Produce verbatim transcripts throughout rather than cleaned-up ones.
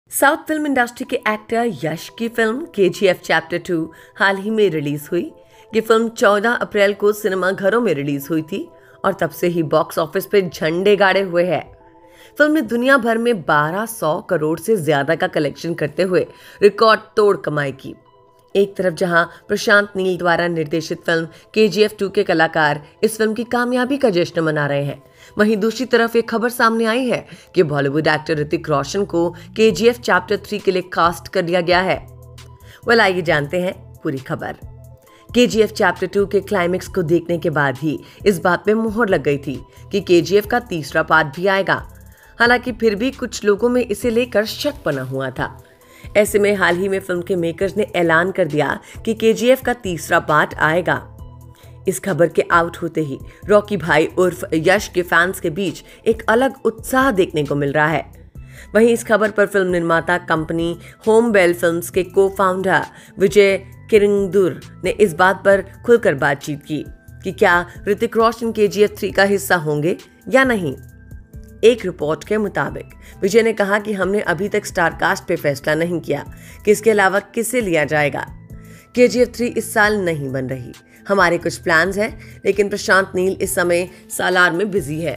South film industry के actor Yash की film K G F chapter two हाल ही में रिलीज हुई। ये फिल्म चौदह अप्रैल को सिनेमा घरों में रिलीज हुई थी और तब से ही बॉक्स ऑफिस पे झंडे गाड़े हुए है। फिल्म ने दुनिया भर में बारह सौ करोड़ से ज्यादा का कलेक्शन करते हुए रिकॉर्ड तोड़ कमाई की। एक तरफ जहां प्रशांत नील द्वारा निर्देशित film K G F two के कलाकार इस फिल्म की कामयाबी का जश्न मना रहे हैं, वहीं दूसरी तरफ एक खबर सामने आई है कि बॉलीवुड एक्टर ऋतिक रोशन को के जी एफ चैप्टर थ्री के लिए कास्ट कर दिया गया है। वेल, आइए जानते हैं पूरी खबर। K G F chapter two के क्लाइमेक्स को देखने के बाद ही इस बात पे मुहर लग गई थी कि के जी एफ का तीसरा पार्ट भी आएगा। हालांकि फिर भी कुछ लोगों में इसे लेकर शक बना हुआ था। ऐसे में हाल ही में फिल्म के मेकर्स ने ऐलान कर दिया कि के जी एफ का तीसरा पार्ट आएगा। इस खबर के आउट होते ही रॉकी भाई उर्फ यश के फैंस के बीच एक अलग उत्साह देखने को मिल रहा है। वहीं इस खबर पर फिल्म निर्माता कंपनी होम बेल फिल्म्स के को फाउंडर विजय किरंदुर ने इस बात पर खुलकर बातचीत की कि क्या ऋतिक रोशन के जी एफ थ्री का हिस्सा होंगे या नहीं। एक रिपोर्ट के मुताबिक विजय ने कहा कि हमने अभी तक स्टार कास्ट पे फैसला नहीं किया कि इसके अलावा किसे लिया जाएगा। के जी एफ थ्री इस साल नहीं बन रही। हमारे कुछ प्लान्स हैं, लेकिन प्रशांत नील इस समय सालार में बिजी है,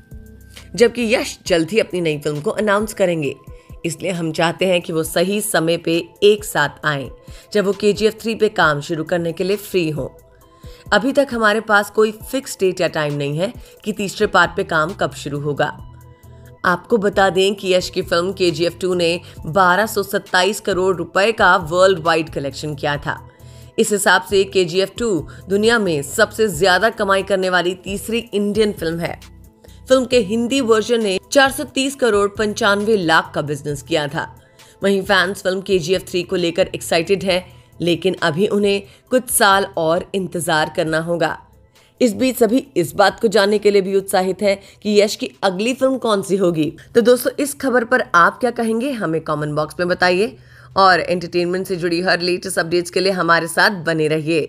जबकि यश जल्द ही अपनी नई फिल्म को अनाउंस करेंगे। इसलिए हम चाहते हैं कि वो सही समय पे एक साथ आएं, जब वो के जी एफ थ्री पे काम शुरू करने के लिए फ्री हो। अभी तक हमारे पास कोई फिक्स डेट या टाइम नहीं है कि तीसरे पार्ट पे काम कब शुरू होगा। आपको बता दें कि यश की film K G F two ने बारह सौ सत्ताईस करोड़ रुपए का वर्ल्ड वाइड कलेक्शन किया था। इस हिसाब से के जी एफ टू दुनिया में सबसे ज्यादा कमाई करने वाली तीसरी इंडियन फिल्म है। फिल्म के हिंदी वर्जन ने चार सौ तीस करोड़ पंचानवे लाख का बिजनेस किया था। वहीं fans film K G F three को लेकर एक्साइटेड है, लेकिन अभी उन्हें कुछ साल और इंतजार करना होगा। इस बीच सभी इस बात को जानने के लिए भी उत्साहित है कि यश की अगली फिल्म कौन सी होगी। तो दोस्तों, इस खबर पर आप क्या कहेंगे, हमें कमेंट बॉक्स में बताइए और एंटरटेनमेंट से जुड़ी हर लेटेस्ट अपडेट्स के लिए हमारे साथ बने रहिए।